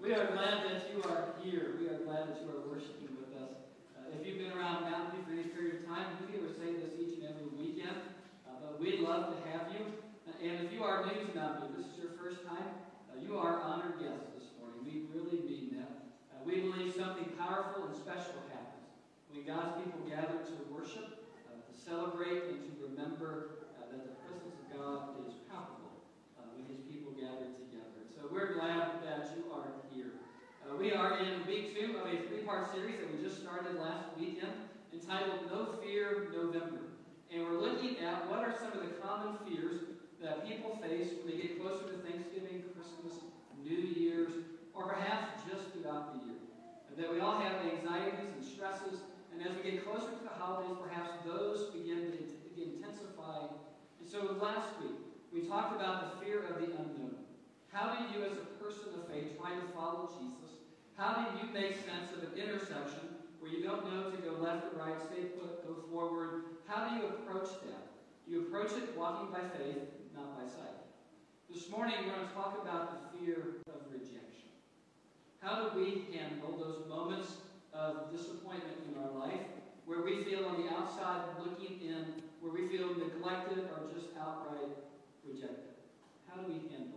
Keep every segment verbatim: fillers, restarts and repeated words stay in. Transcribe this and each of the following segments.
We are glad that you are here. We are glad that you are worshiping with us. Uh, if you've been around Mountain View for any period of time, we ever say this each and every weekend, uh, but we'd love to have you. Uh, and if you are new to Mountain View, this is your first time, uh, you are honored guests this morning. We really mean that. Uh, we believe something powerful and special happens when God's people gather to worship, uh, to celebrate, and to remember uh, that the presence of God is palpable uh, when His people gather together. So we're glad that you are here. Uh, we are in week two of a three-part series that we just started last weekend entitled No Fear November. And we're looking at what are some of the common fears that people face when they get closer to Thanksgiving, Christmas, New Year's, or perhaps just throughout the year. And that we all have anxieties and stresses, and as we get closer to the holidays, perhaps those begin to, to intensify. And so last week, we talked about the fear of the unknown. How do you, as a person of faith, trying to follow Jesus, how do you make sense of an intersection where you don't know to go left or right, stay put, go forward? How do you approach that? You approach it walking by faith, not by sight. This morning, we're going to talk about the fear of rejection. How do we handle those moments of disappointment in our life where we feel on the outside looking in, where we feel neglected or just outright rejected? How do we handle that?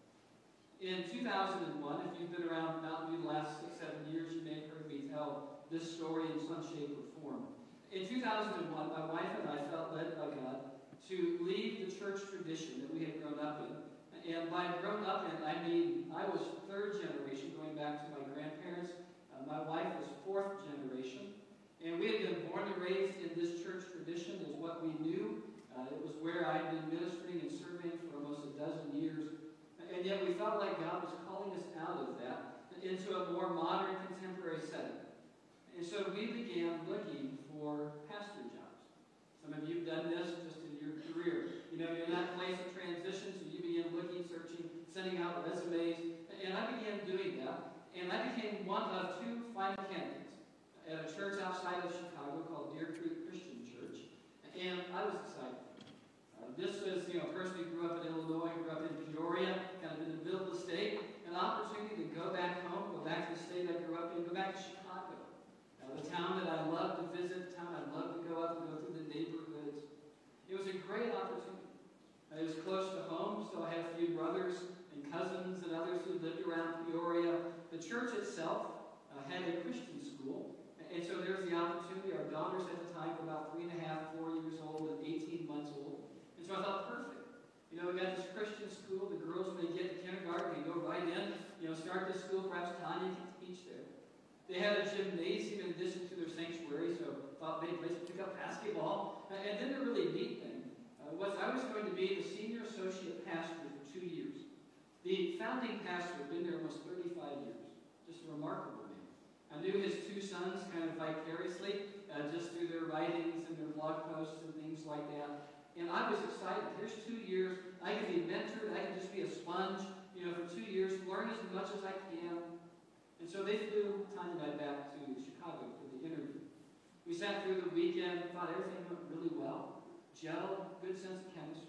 In two thousand one, if you've been around Mountain View the last six, seven years, you may have heard me tell this story in some shape or form. In two thousand one, my wife and I felt led by God to leave the church tradition that we had grown up in. And by grown up in, I mean I was third generation, going back to my grandparents. Uh, my wife was fourth generation. And we had been born and raised in this church tradition is what we knew. Uh, it was where I had been ministering and serving for almost a dozen years. And yet we felt like God was calling us out of that into a more modern, contemporary setting. And so we began looking for pastor jobs. Some of you have done this just in your career. You know, you're in that place of transition, so you began looking, searching, sending out resumes. And I began doing that. And I became one of two final candidates at a church outside of Chicago called Deer Creek Christian Church. And I was excited. Uh, this was, you know, a person who grew up in Illinois, grew up in Peoria, kind of in the middle of the state, an opportunity to go back home, go back to the state I grew up in, go back to Chicago. Uh, the town that I loved to visit, the town I loved to go up and go through the neighborhoods. It was a great opportunity. Uh, it was close to home, so I had a few brothers and cousins and others who lived around Peoria. The church itself uh, had a Christian school, and so there was the opportunity. Our daughters at the time were about three and a half, four years old, and eighteen months old. And so I thought, perfect. You know, we got this Christian school. The girls, when they get to kindergarten, they go right in, you know, start this school. Perhaps Tanya can teach there. They had a gymnasium in addition to their sanctuary, so thought maybe place to pick up basketball. And then the really neat thing uh, was I was going to be the senior associate pastor for two years. The founding pastor had been there almost thirty-five years. Just a remarkable man. I knew his two sons kind of vicariously, uh, just through their writings and their blog posts and things like that. And I was excited. Here's two years. I can be mentored. I can just be a sponge, you know, for two years, learn as much as I can. And so they flew Tanya and I back to Chicago for the interview. We sat through the weekend, thought everything went really well, gelled, good sense of chemistry.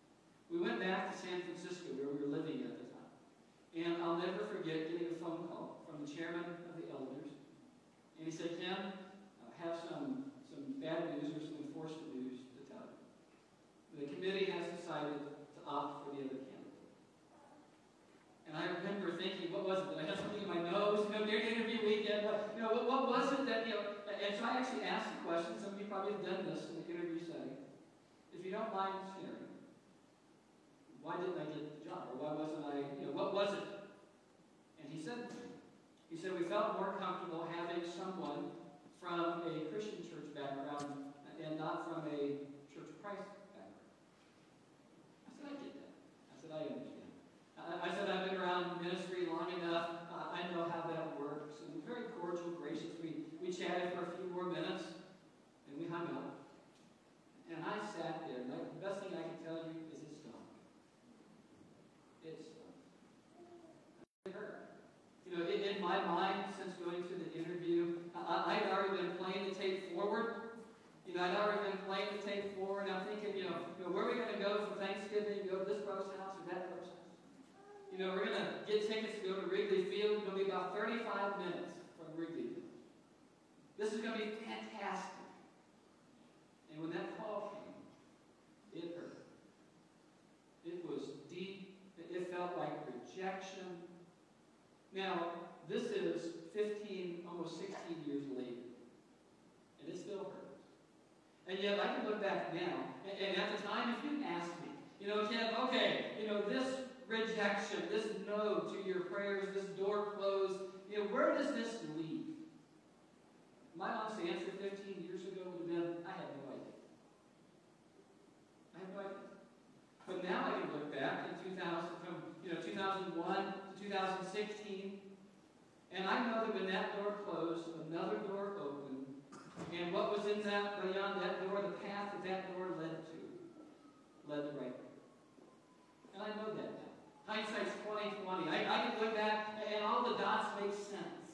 We went back to San Francisco, where we were living at the time. And I'll never forget getting a phone call from the chairman of the elders. And he said, Ken, I have some, some bad news or some unfortunate news to tell you. The committee has decided to opt for the other candidate. And I remember thinking, what was it? Did I have something in my nose? You know, during the interview weekend, what, you know, what, what was it that, you know, and so I actually asked the question. Some of you probably have done this in the interview setting. If you don't mind sharing, why didn't I get the job? Or why wasn't I, you know, what was it? And he said to me, he said, we felt more comfortable having someone from a Christian church background and not from a Church of Christ background. I said, I get that. I said, I understand. I, I said, I've been around ministry long enough. Uh, I know how that works. And very cordial, gracious. We, we chatted for a few more minutes, and we hung up. And I sat there, and I, the best thing I can tell you is it stung. It stung. It hurt. You know, in, in my mind, since going to the interview, I, I had already been playing the tape forward. You know, I'd already been playing the tape forward, and I'm thinking, you know, you know where are we going to go for Thanksgiving? Go to this brother's house or that brother's house? You know, we're going to get tickets to go to Wrigley Field. We're going to be about thirty-five minutes from Wrigleyville. This is going to be fantastic. And when that call came, it hurt. It was deep. It felt like rejection. Now, this is fifteen, almost sixteen years later. And it still hurts. And yet, I can look back now, and, and at the time, if you asked me, you know, Tim, okay, you know, this rejection, this no to your prayers, this door closed, you know, where does this lead? My honest answer fifteen years ago would have been, I have no idea. I have no idea. But now I can look back in two thousand, from you know two thousand one to two thousand sixteen, and I know that when that door closed, another door opened, and what was in that beyond that door, the path that that door led to, led to right there. And I know that now. Hindsight's twenty twenty. I, I can look back, and all the dots make sense.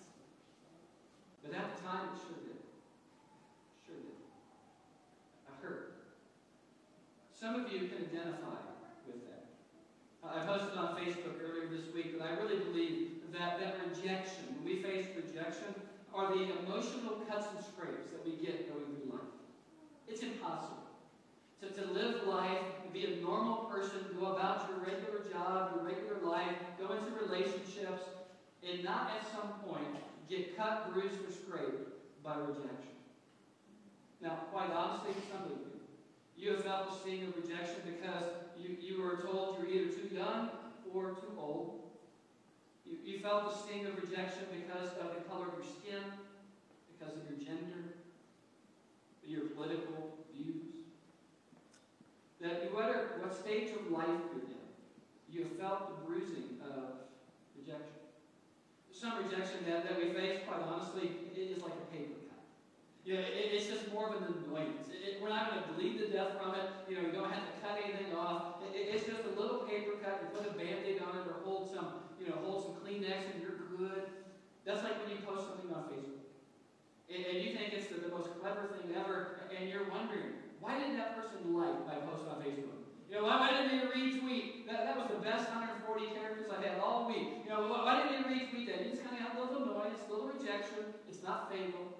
But at the time, it sure did. Sure did. I hurt. Some of you can identify with that. I posted on Facebook earlier this week that I really believe that, that rejection, when we face rejection, are the emotional cuts and scrapes that we get going through life. It's impossible to, to live life, to be a normal person, go about your regular job, your regular life, go into relationships, and not at some point get cut, bruised, or scraped by rejection. Now, quite honestly, some of you, you have felt the sting of rejection because you, you were told you're either too young or too old. You, you felt the sting of rejection because of the color of your skin, because of your gender, your political views. That no matter what stage of life you're in, you have felt the bruising of rejection. Some rejection that, that we face, quite honestly, it is like a paper cut. You know, it, it's just more of an annoyance. It, it, we're not going to bleed to death from it. You know, you don't have to cut anything off. It, it, it's just a little paper cut. You put a Band-Aid on it or hold some, you know, hold some Kleenex and you're good. That's like when you post something on Facebook. And, and you think it's the, the most clever thing ever, and you're wondering, why didn't that person like my post on Facebook? You know, why, why didn't they retweet? That, that was the best one hundred forty characters I had all week. You know, why, why didn't they retweet that? You just kind of have a little annoyance, a little rejection. It's not fatal.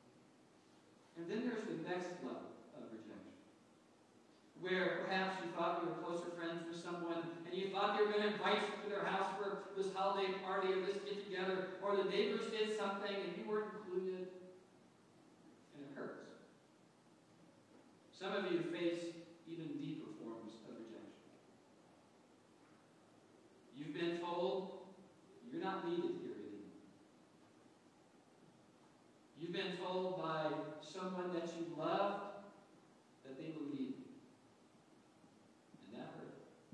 And then there's the next level of rejection, where perhaps you thought you were closer friends with someone, and you thought they were going to invite you to their house for this holiday party or this get-together, or the neighbors did something and you weren't included, and it hurts. Some of you face even deeper forms of rejection. You've been told you're not needed here anymore. You've been told by someone that you loved that they will leave you. And that hurt.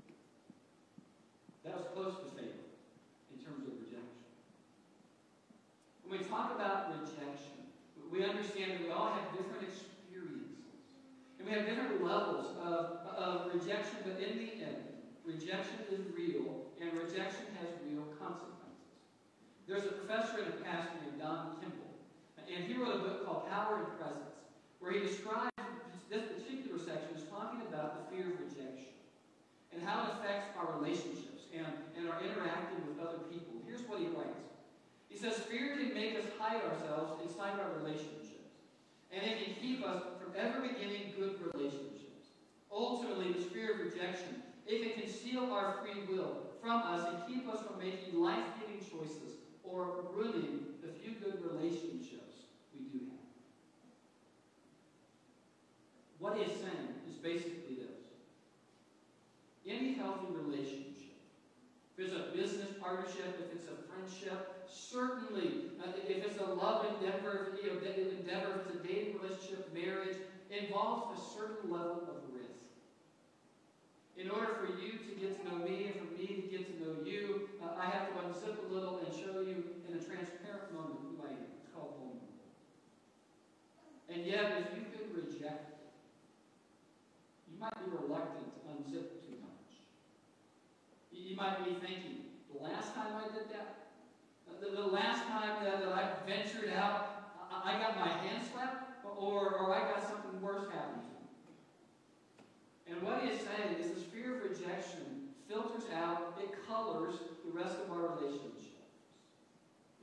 That was close to fatal in terms of rejection. When we talk about rejection, we understand that we all have different experiences. And we have different levels of, of rejection, but in the end, rejection is real, and rejection has real consequences. There's a professor and a pastor named Don Kimball, and he wrote a book called Power and Presence, where he describes this particular section is talking about the fear of rejection and how it affects our relationships and, and our interacting with other people. Here's what he writes. He says, fear can make us hide ourselves inside our relationships, and it can keep us from ever beginning good relationships. Ultimately, the fear of rejection, it can conceal our free will from us and keep us from making life-giving choices or ruining the few good relationships we do have. What he is saying is basically this. Any healthy relationship, if it's a business partnership, if it's a friendship, certainly, uh, if it's a love endeavor, you know, endeavor, if it's a dating relationship, marriage, involves a certain level of risk. In order for you to get to know me and for me to get to know you, uh, I have to unzip a little and show you in a transparent moment who I am. It's called vulnerable. And yet, if you've been rejected, you might be reluctant to unzip too much. You might be thinking, the last time I did that, the, the last time that, that I ventured out, I, I got my hand slapped, or, or I got something worse happen to me. And what he is saying is this fear of rejection filters out, it colors the rest of our relationships.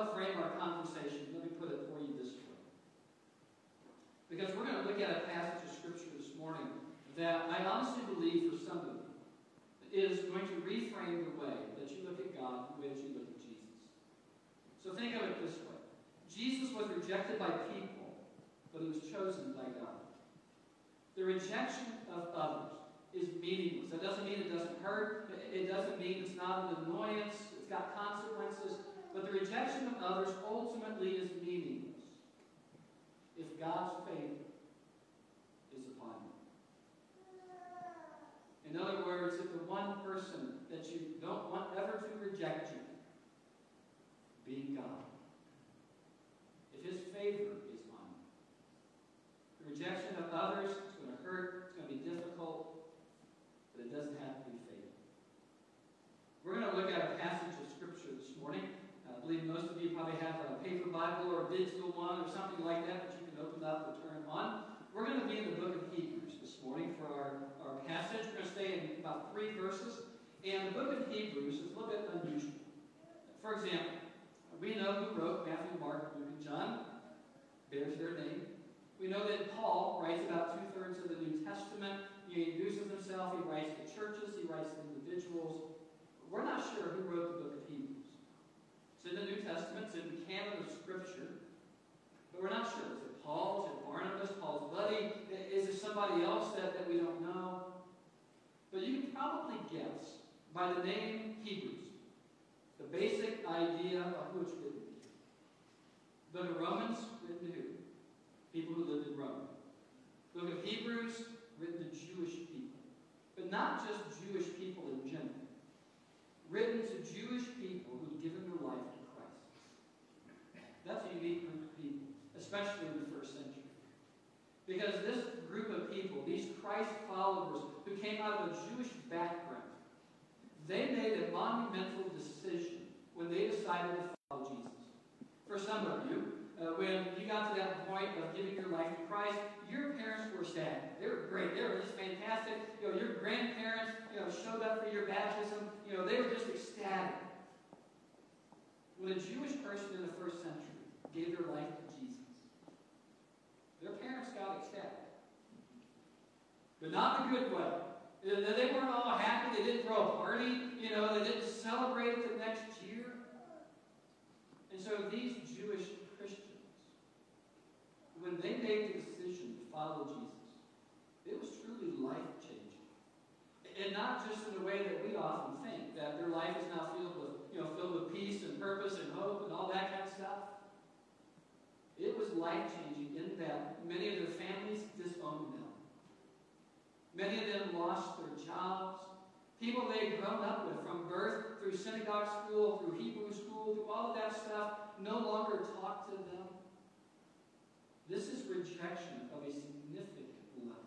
help frame our conversation, let me put it for you this way. Because we're going to look at a passage of Scripture this morning that I honestly believe for some of you is going to reframe the way that you look at God, the way that you look at Jesus. So think of it this way. Jesus was rejected by people, but he was chosen by God. The rejection of others is meaningless. That doesn't mean it doesn't hurt. It doesn't mean it's not an annoyance. It's got consequences. But the rejection of others ultimately is meaningless if God's favor is upon you. In other words, if the one person that you don't want ever to reject you, being God, if his favor is on you, the rejection of others is going to hurt, it's going to be difficult, but it doesn't have to be fatal. We're going to look at a passage of Scripture this morning. I believe most of you probably have a paper Bible or a digital one or something like that that you can open up or turn on. We're going to be in the book of Hebrews this morning for our, our passage. We're going to stay in about three verses. And the book of Hebrews is a little bit unusual. For example, we know who wrote Matthew, Mark, Luke, and John. Bears their name. We know that Paul writes about two-thirds of the New Testament. He introduces himself. He writes to churches. He writes to individuals. We're not sure who wrote the book of Hebrews. It's in the New Testament. It's in the canon of Scripture. But we're not sure. Is it Paul? Is it Barnabas? Paul's buddy? Is it somebody else that, that we don't know? But you can probably guess by the name Hebrews the basic idea of who it's written to. Book of Romans, written to who? People who lived in Rome. Book of Hebrews, written to Jewish people. But not just Jewish people in general. Written to Jewish people who'd given their life to Christ. That's a unique group of people, especially in the first century. Because this group of people, these Christ followers who came out of a Jewish background, they made a monumental decision when they decided to follow Jesus. For some of you, uh, when you got to that point of giving your life to Christ, your parents were ecstatic. They were great. They were just fantastic. You know, your grandparents, you know, showed up for your baptism. You know, they were just ecstatic. When a Jewish person in the first century gave their life to Jesus, their parents got ecstatic. But not in a good way. They weren't all happy. They didn't throw a party. You know, they didn't celebrate it the next year. And so these Jewish Christians, when they made the decision to follow Jesus, it was truly life-changing. And not just in the way that we often think, that their life is now filled with, you know, filled with peace and purpose and hope and all that kind of stuff. It was life-changing in that many of their families disowned them. Many of them lost their jobs. People they had grown up with from birth, through synagogue school, through Hebrew school, through all of that stuff, no longer talked to them. This is rejection of a significant level.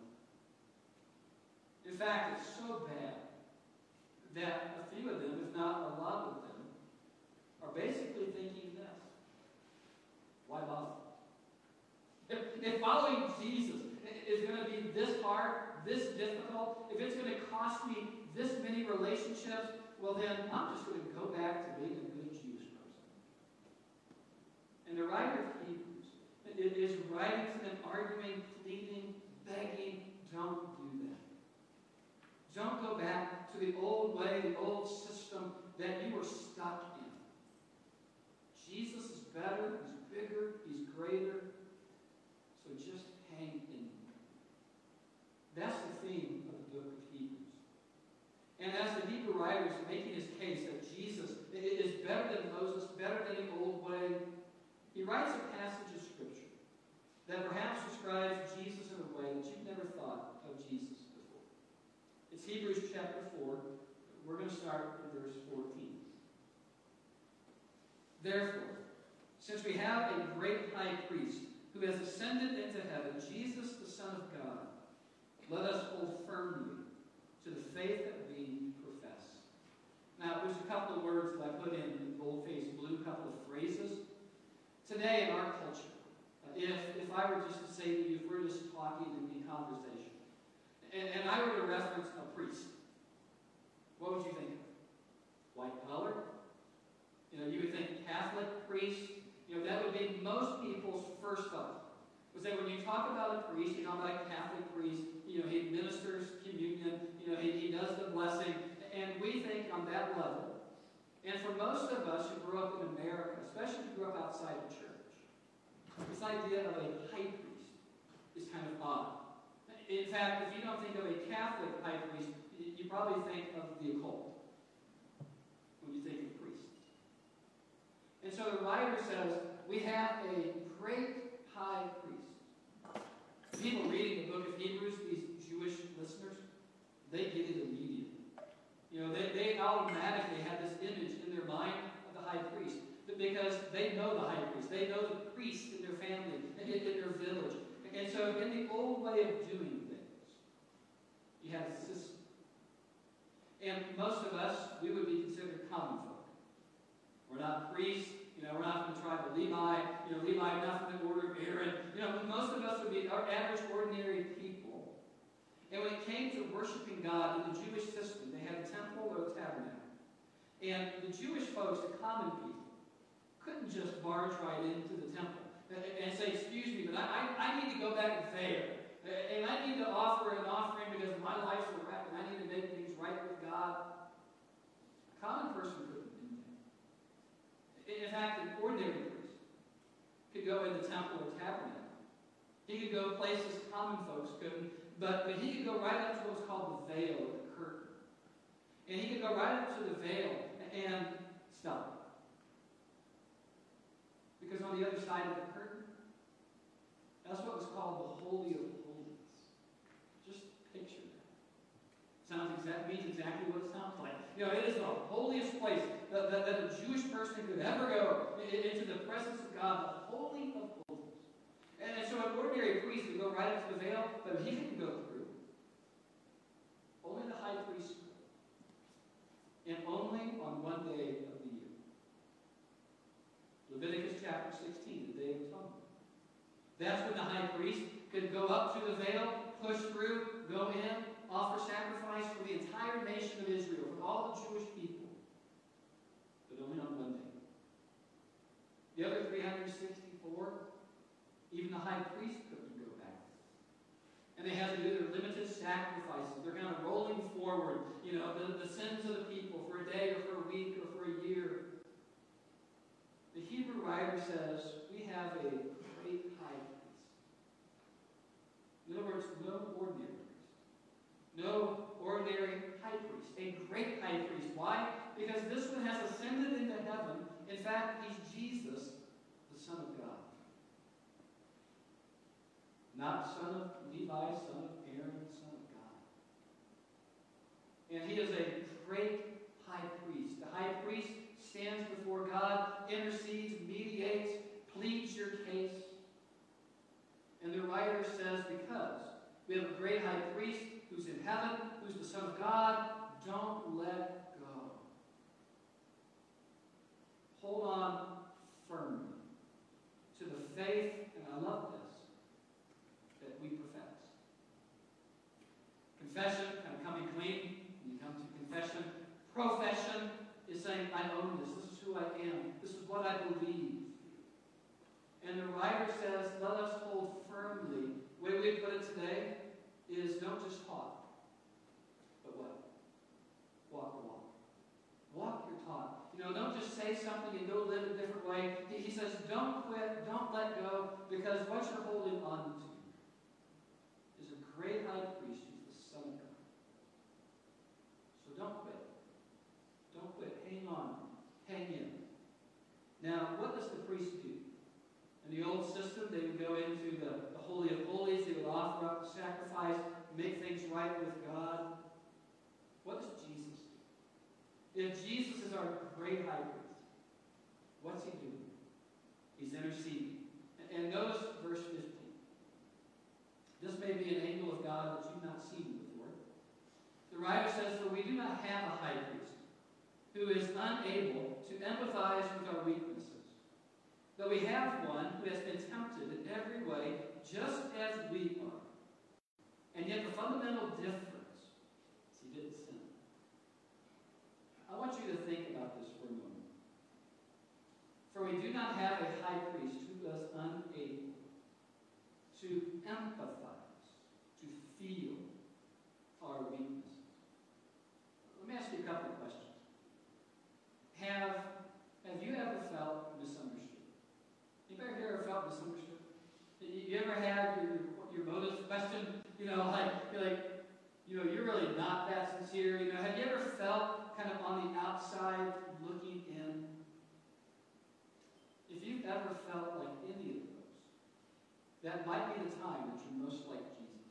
In fact, it's so bad that a few of them, if not a lot of them, are basically thinking this. Why bother? If, if following Jesus is going to be this hard, this difficult, if it's going to cost me this many relationships, well then I'm just going to go back to being a good Jewish person. And the writer of Hebrews is writing to them, arguing, pleading, begging, don't do that. Don't go back to the old way, the old system that you were stuck in. Jesus is better, he's bigger, he's greater, so just hang in there. That's the theme of the book of Hebrews. And as the Hebrew writer is making his case that Jesus is better than Moses, better than the old way, he writes a passage of Scripture that perhaps describes Jesus in a way that you've never thought of Jesus before. It's Hebrews chapter four. We're going to start in verse fourteen. Therefore, since we have a great high priest who has ascended into heaven, Jesus, the Son of God, let us hold firmly to the faith that we profess. Now, there's a couple of words that I put in bold-faced blue, a couple of phrases. Today in our culture, if, if I were just to say to you, if we're just talking in conversation, and, and I were to reference a priest, what would you think of? White collar? You know, you would think Catholic. Catholic priest, you know, that would be most people's first thought. Was that when you talk about a priest, you talk about a Catholic priest, you know, he ministers communion, you know, he, he does the blessing, and we think on that level. And for most of us who grew up in America, especially if you grew up outside the church, this idea of a high priest is kind of odd. In fact, if you don't think of a Catholic high priest, you probably think of the occult when you think of priests. And so the writer says, we have a great high priest. People reading the book of Hebrews, these Jewish listeners, they get it immediately. You know, they, they automatically have this image in their mind of the high priest. Because they know the high priest. They know the priest in their family, in, in their village. And so in the old way of doing things, you had a system. And most of us, we would be considered common folk. We're not priests. You know, we're not from the tribe of Levi. You know, Levi, not from the order of Aaron. You know, most of us would be our average, ordinary people. And when it came to worshiping God in the Jewish system, they had a temple or a tabernacle. And the Jewish folks, the common people, couldn't just barge right into the temple and say, excuse me, but I, I, I need to go back there. And I need to offer an offering because my life's a wreck and I need to make things right with God. A common person couldn't do that. In fact, an ordinary person could go in the temple or tabernacle. He could go places common folks couldn't, but, but he could go right up to what's called the veil or the curtain. And he could go right up to the veil and stop. Because on the other side of the curtain, that's what was called the Holy of Holies. Just picture that. Sounds exact, means exactly what it sounds like. You know, it is the holiest place that, that, that a Jewish person could ever go into the presence of God, the Holy of Holies. And, and so an ordinary priest would go right up to the veil, but he couldn't go through. Only the high priest could. And only on one day of the year. Leviticus chapter sixteen, the Day of Atonement. That's when the high priest could go up to the veil, push through, go in, offer sacrifice for the entire nation of Israel, for all the Jewish people. But only on one day. The other three hundred sixty-four, even the high priest couldn't go back. And they had to do their limited sacrifices. They're kind of rolling forward, you know, the, the sins of the people for a day or for a week or for a year. The Hebrew writer says, we have a great high priest. In other words, no ordinary priest. No ordinary high priest. A great high priest. Why? Because this one has ascended into heaven. In fact, he's Jesus, the Son of God. Not son of Levi, son of Aaron, son of God. And he is a great high priest. The high priest stands before God, intercedes, mediates, pleads your case. And the writer says, because we have a great high priest who's in heaven, who's the Son of God, don't let go. Hold on firmly to the faith, and I love this, that we profess. Confession, kind of coming clean, when you come to confession. Profession is saying, I own this. This is who I am. This is what I believe. And the writer says, let us hold firmly. The way we put it today is don't just talk, but what? Walk the walk. Walk your talk. You know, don't just say something and go live a different way. He, he says, don't quit, don't let go, because what you're holding on to is a great high priest who's the Son of God. So don't quit. Don't quit. Hang on. Hang in. Now, what does the priest do? In the old system, they would go into the, the Holy of Holies. They would offer up the sacrifice, make things right with God. What does Jesus do? If Jesus is our great high priest, what's he doing? He's interceding. And notice verse fifteen. This may be an angle of God that you've not seen before. The writer says, for we do not have a high priest who is unable to empathize with our weaknesses. But we have one who has been tempted in every way, just as we are. And yet the fundamental difference is he didn't sin. I want you to think about this for a moment. For we do not have a high priest who is unable to empathize, to feel our weaknesses. Let me ask you a couple of questions. Have, have you ever felt misunderstood? Anybody here ever felt misunderstood? You ever had your, your motives questioned? You know, like, you're like, you know, you're really not that sincere. You know, have you ever felt kind of on the outside looking in? If you've ever felt like any of those, that might be the time that you're most like Jesus.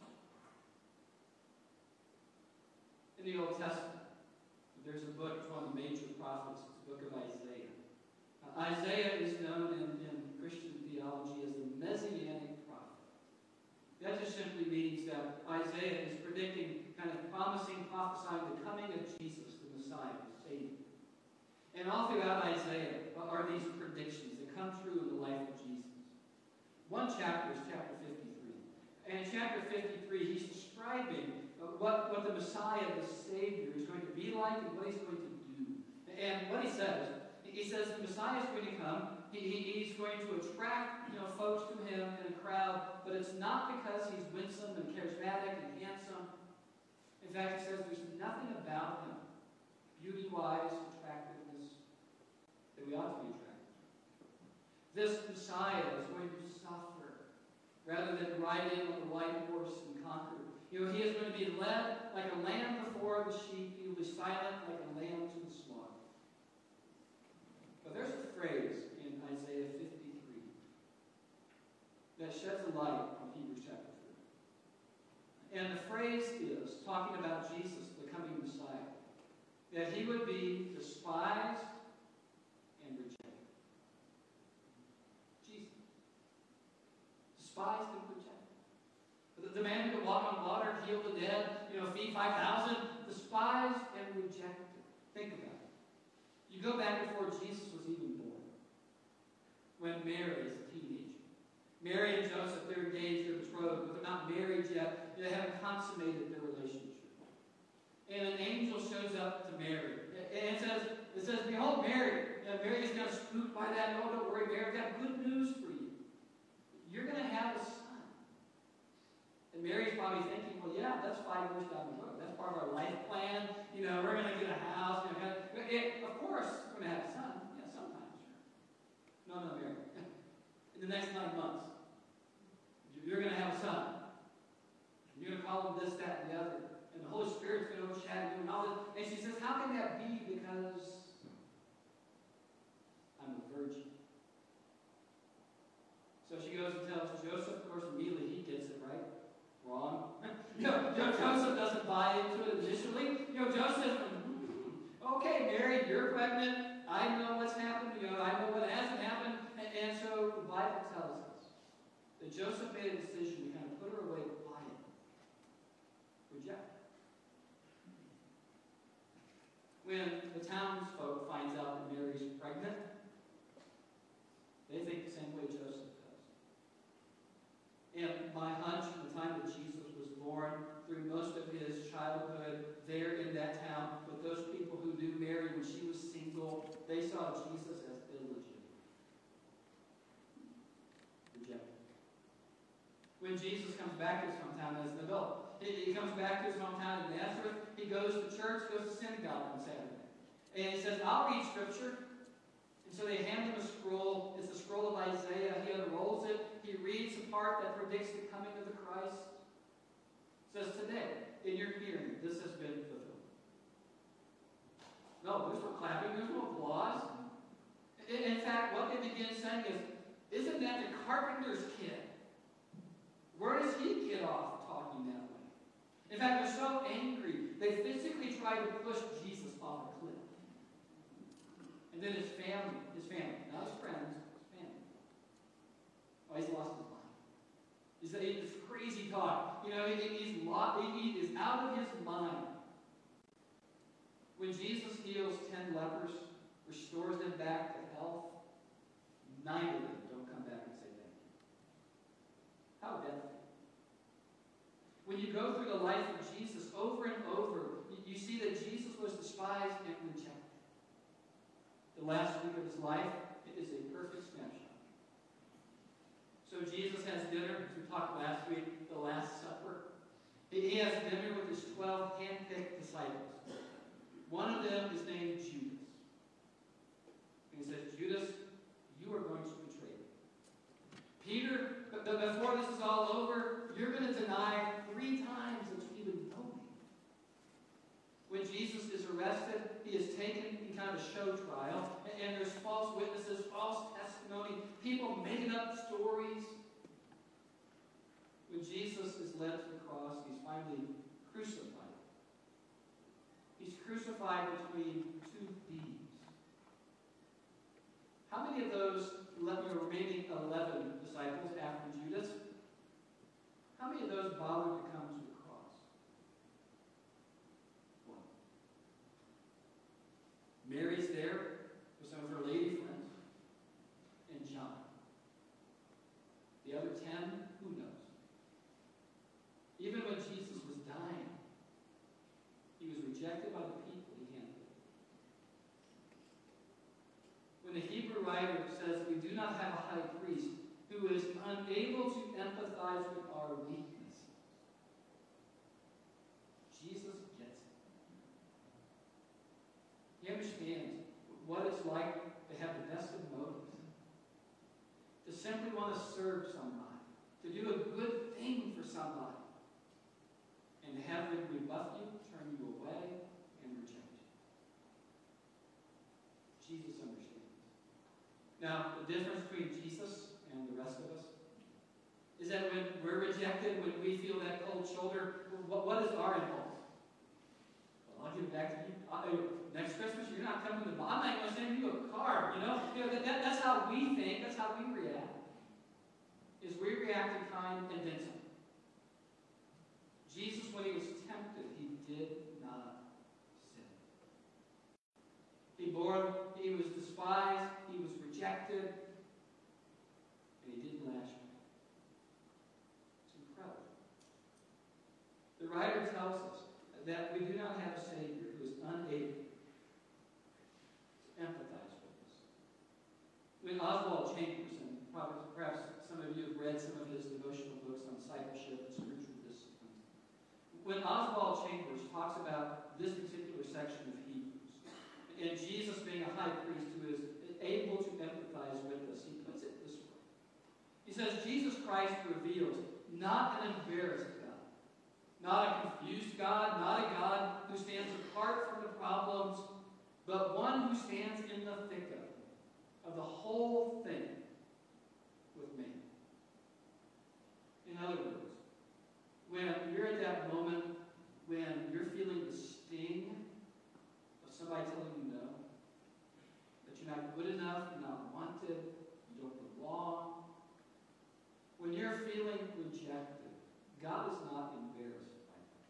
In the Old Testament, there's a book, it's one of the major prophets, it's the book of Isaiah. Uh, Isaiah is known in, in Christian theology as the Messianic prophet. That just simply means that Isaiah is predicting, kind of promising, prophesying the coming of Jesus, the Messiah, the Savior. And all throughout Isaiah are these predictions that come true in the life of Jesus. One chapter is chapter fifty-three. And in chapter fifty-three, he's describing what, what the Messiah, the Savior, is going to be like and what he's going to do. And what he says, he says the Messiah is going to come. He, he, he's going to attract, you know, folks to him in a crowd, but it's not because he's winsome and charismatic and handsome. In fact, he says there's nothing about him, beauty-wise, attractiveness, that we ought to be attracted to. This Messiah is going to suffer rather than ride in on a white horse and conquer. You know, he is going to be led like a lamb before the sheep. He will be silent like a lamb to the slaughter. But there's a phrase in Isaiah fifty-three that sheds a light on Hebrews chapter three. And the phrase is, talking about Jesus, the coming Messiah, that he would be despised and rejected. Jesus. Despised and rejected. The, the man who could walk on water, heal the dead, you know, feed five thousand, despised and rejected. Think about it. You go back before Jesus was even born, when Mary is a teenager. Mary and Joseph, they're engaged, they're betrothed, but they're not married yet. They haven't consummated their relationship. And an angel shows up to Mary. And it says, it says, behold, Mary. Uh, Mary is kind of spooked by that. No, don't worry, Mary, I've got good news for you. You're going to have a son. And Mary's probably thinking, well, yeah, that's five years down the road. That's part of our life plan. You know, we're going to get a house. You know, it, of course, we're going to have a son. Yeah, sometime, sure. No, no, Mary. In the next nine months, you're going to have a son. You're going to call him this, that, and the other. And the Holy Spirit's going to overshadow you and all this. And she says, how can that be? Because I'm a virgin. So she goes and tells Joseph. Of course, immediately he gets it, right? Wrong. you, know, you know, Joseph doesn't buy into it initially. You know, Joseph, okay, Mary, you're pregnant. I know what's happened. You know, I know what hasn't happened. And, and so the Bible tells us that Joseph made a decision to kind of put her away quietly. Reject. When the townsfolk finds out that Mary's pregnant, they think the same way Joseph does. And my hunch from the time that Jesus was born, through most of his childhood there in that town, with those people who knew Mary when she was single, they saw Jesus as illegitimate. Rejected. When Jesus comes back to his hometown as an adult, he comes back to his hometown in Nazareth. He goes to church, goes to synagogue on Saturday. And he says, I'll read Scripture. And so they hand him a scroll. It's the scroll of Isaiah. He unrolls it. He reads the part that predicts the coming of the Christ. It says, today, in your hearing, this has been fulfilled. No, there's no clapping. There's no applause. In fact, what they begin saying is, isn't that the carpenter's kid? Where does he get off talking that way? In fact, they're so angry, they physically try to push Jesus off a cliff. And then his family, his family, not his friends, his family. Oh, he's lost his mind. He's this crazy talk. You know, he, he's lost, he is out of his mind. When Jesus heals ten lepers, restores them back to health, nine of them don't come back and say thank you. How deathful. When you go through the life of Jesus over and over, you, you see that Jesus was despised and rejected. The last week of his life, is a perfect snapshot. So Jesus has dinner, as we talked last week, the Last Supper. He has dinner with his twelve hand-picked disciples. One of them is named Judas. And he says, Judas, you are going to betray me. Peter, but before this is all over, you're going to deny three times that you even know me. When Jesus is arrested, he is taken in kind of a show trial, and there's false witnesses, false testimony, people making up stories. When Jesus is led to the cross, he's finally crucified. He's crucified between two thieves. How many of those remaining eleven disciples after Judas, how many of those bothered to come to the cross? One. Mary's there with some of her lady friends, and John. The other ten, who knows? Even when Jesus was dying, he was rejected by the people he handpicked. When the Hebrew writer says we do not have a high priest who is unable to empathize with our weaknesses, Jesus gets it. He understands what it's like to have the best of motives, to simply want to serve somebody, to do a good thing for somebody, and to have them rebuff you, turn you away, and reject you. Jesus understands. Now, the difference between Jesus and the rest of us is that when we're rejected, when we feel that cold shoulder, what, what is our impulse? Well, I'll give it back to you. I, next Christmas, you're not coming to the I'm not going to send you a card. You know, you know that, that, that's how we think. That's how we react. Is we react in kind and then some. Jesus, when he was tempted, he did not sin. He bore, he was despised, he was rejected, and he didn't lash back. It's incredible. The writer tells us that we do not have a Savior who is unable to empathize with us. When Oswald Chambers, and probably, perhaps some of you have read some of his devotional books on discipleship and spiritual discipline, when Oswald Chambers talks about this particular section of Hebrews, and Jesus being a high priest who is able to empathize with us, he puts it this way. He says, Jesus Christ reveals not an embarrassed God, not a confused God, not a God who stands apart from the problems, but one who stands in the thick of it, of the whole thing with man. In other words, when you're at that moment when you're feeling the sting of somebody telling you no, that you're not good enough, you're not wanted, you don't belong, when you're feeling rejected, God is not embarrassed by that.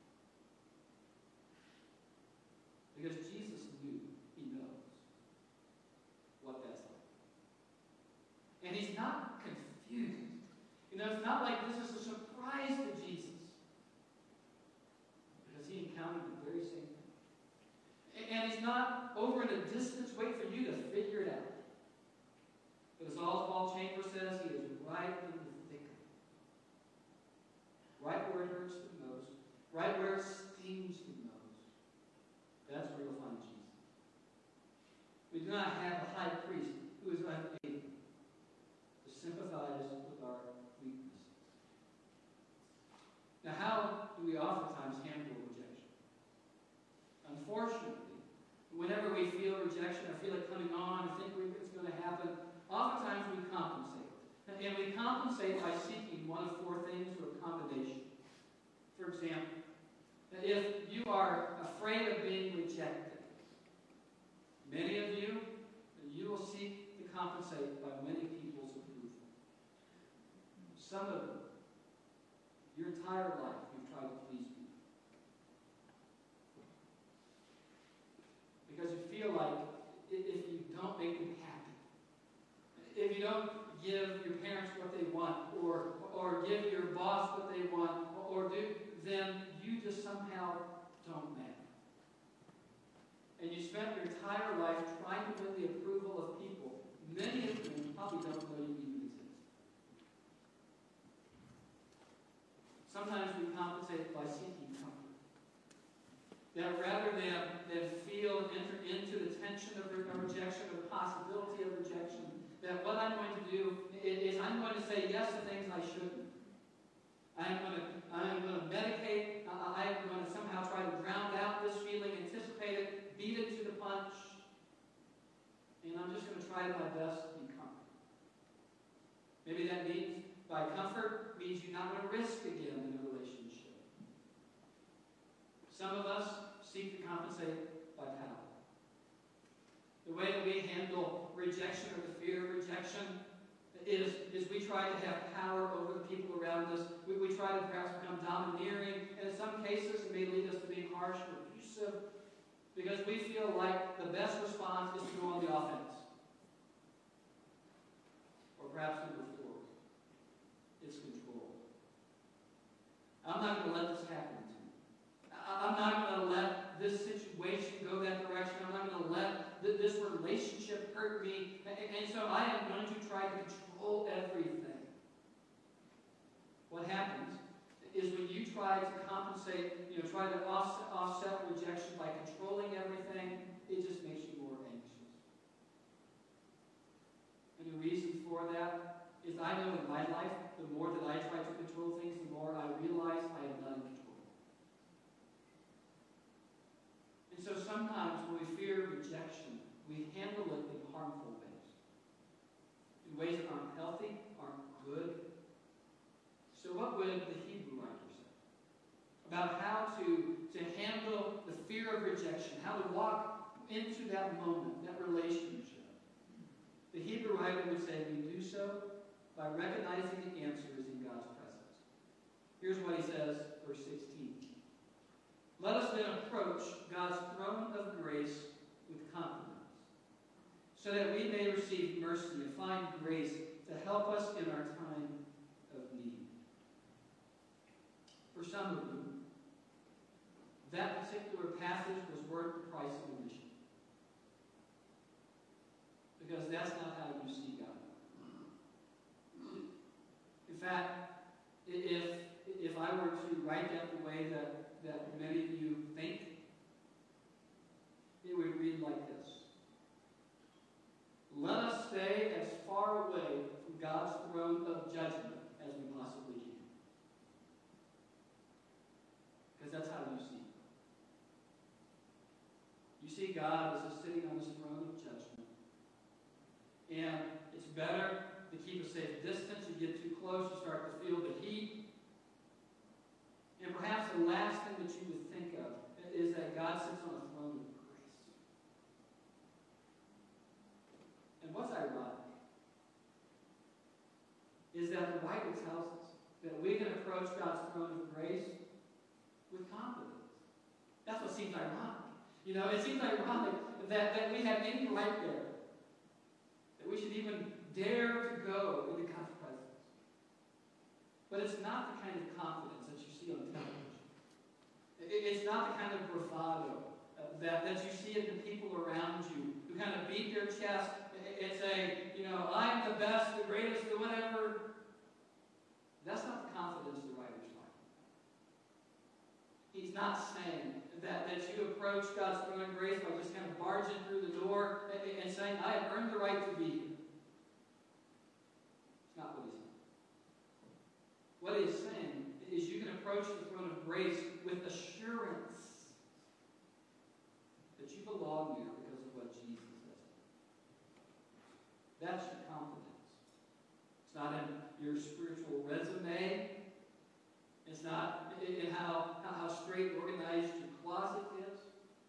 Because Jesus knew, he knows what that's like. And he's not confused. You know, it's not like this is a surprise to Jesus. He encountered the very same thing. And he's not over in a distance waiting for you to figure it out. But as Oswald Chambers says, he is right in the thick of it. Right where it hurts the most. Right where it stings the most. That's where you'll find Jesus. We do not have a high priest who is unable to sympathize with our weaknesses. Now, how do we oftentimes handle rejection? Unfortunately, whenever we feel rejection or feel it coming on, or think it's going to happen, oftentimes we compensate. And we compensate by seeking one of four things or a combination. For example, if you are afraid of being rejected, many of you, you will seek to compensate by many people's approval. Some of you, your entire life, you've tried to please people. Because you feel like if you don't make them happy, if you don't give your parents what they want, or, or give your boss what they want, or do, then you just somehow don't matter. And you spent your entire life trying to win the approval of people, many of them probably don't know you even exist. Sometimes we compensate by seeking comfort. That rather than, than feel and enter into the tension of rejection or the possibility of rejection, that what I'm going to do is, is I'm going to say yes to things I shouldn't. I'm going to, I'm going to medicate. Uh, I'm going to somehow try to drown out this feeling, anticipate it, beat it to the punch. And I'm just going to try my best to be comfortable. Maybe that means, by comfort, means you're not going to risk again in a relationship. Some of us seek to compensate by power. The way that we handle rejection or the fear of rejection is, is we try to have power over the people around us. We, we try to perhaps become domineering, and in some cases it may lead us to being harsh or abusive, because we feel like the best response is to go on the offense. Or perhaps number four, it's control. I'm not going to let this happen to me. I'm not going to let this situation go that direction. I'm not going to let th- this relationship hurt me. And, and so I am going to try to control everything. What happens is when you try to compensate, you know, try to offset, offset rejection by controlling everything, it just makes you more anxious. And the reason for that is I know in my life, the more that I try to control things, the more I realize I am not in control. And so sometimes when we fear rejection, we handle it in harmful ways. In ways that aren't healthy, aren't good. So what would the Hebrew writer say about how to, to handle the fear of rejection, how to walk into that moment, that relationship? The Hebrew writer would say we do so by recognizing the answer is in God's presence. Here's what he says, verse sixteen. Let us then approach God's throne of grace with confidence, so that we may receive mercy and find grace to help us in our time of need. For some of you, that particular passage was worth the price of admission. Because that's not how you see God. In fact, if, if I were to write that the way that, that many of you think, it would read like this. Let us stay as far away from God's throne of judgment as we possibly can. Because that's how you see God. You see God as sitting on his throne of judgment. And it's better to keep a safe distance. You get too close, you start to feel the heat. And perhaps the last thing that you would think of is that God sits on a throne of grace. And what's ironic is that the Bible tells us that we can approach God's throne of grace with confidence. That's what seems ironic. You know, it seems ironic that, that we have any right there. That we should even dare to go into God's presence. But it's not the kind of confidence that you see on television. It's not the kind of bravado uh, that, that you see in the people around you who kind of beat their chest and say, you know, I'm the best, the greatest, the whatever. That's not the confidence the writer's talking about. He's not saying that, that you approach God's throne of grace by just kind of barging through the door and, and saying, I have earned the right to be here. It's not what he's saying. What he is saying is you can approach the throne of grace with assurance that you belong there because of what Jesus has done. That's your confidence. It's not in your spiritual resume. It's not in how, how straight organized your closet is.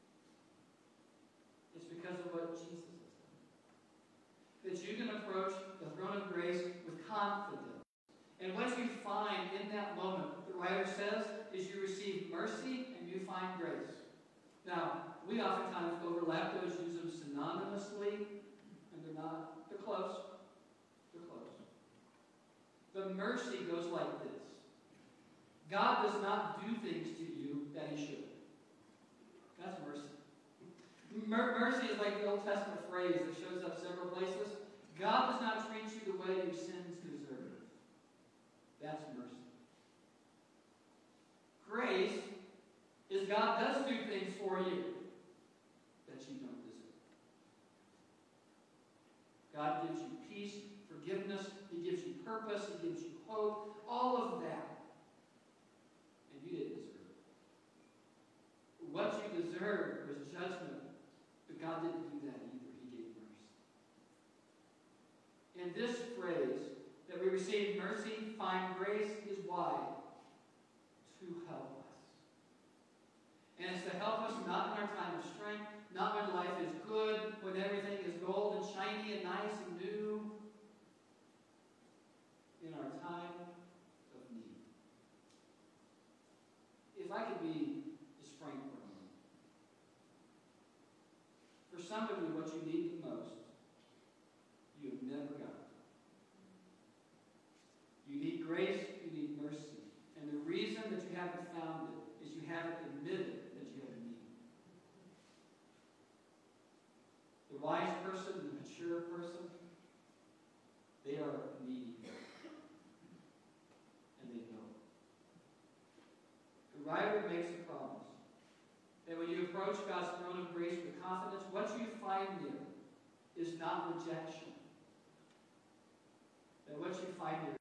It's because of what Jesus has done. That you can approach the throne of grace with confidence. And what you find in that moment, the writer says, is you receive mercy and you find grace. Now, we oftentimes overlap those, use them synonymously, and they're not. They're close. They're close. The mercy goes like this. God does not do things to you that he should. That's mercy. Mer- mercy is like the Old Testament phrase that shows up several places. God does not treat you the way your sins deserve. That's mercy. Grace is God does do things for you that you don't deserve. God gives you peace, forgiveness, He gives you purpose, He gives you hope, all of that. And you didn't deserve it. What you deserved was judgment, but God didn't do that either. He gave mercy. And this phrase, that we receive mercy, find grace, is why? To help us. And it's to help us not in our time of strength, not when life is good, when everything is gold and shiny and nice and new. In our time of need. If I could be just frank for a moment. For some of you, what you need the most, you have never got. You need grace, you need mercy. And the reason that you haven't found it is you haven't admitted that you have a need. The wise person, the mature person, they are needy. And they know. The writer makes a promise that when you approach God's throne of grace with confidence, what you find there is not rejection. That what you find there